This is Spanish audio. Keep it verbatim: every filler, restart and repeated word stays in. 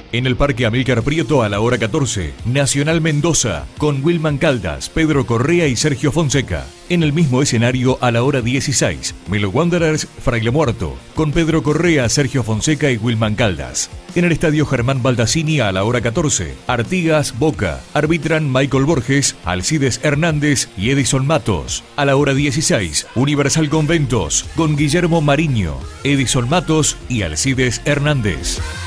En el Parque Amílcar Prieto a la hora catorce, Nacional Mendoza, con Wilman Caldas, Pedro Correa y Sergio Fonseca. En el mismo escenario a la hora dieciséis, Melo Wanderers, Fraile Muerto, con Pedro Correa, Sergio Fonseca y Wilman Caldas. En el Estadio Germán Baldassini a la hora catorce, Artigas, Boca, arbitran Michael Borges, Alcides Hernández y Edison Matos. A la hora dieciséis, Universal Conventos, con Guillermo Mariño, Edison Matos y Alcides Hernández.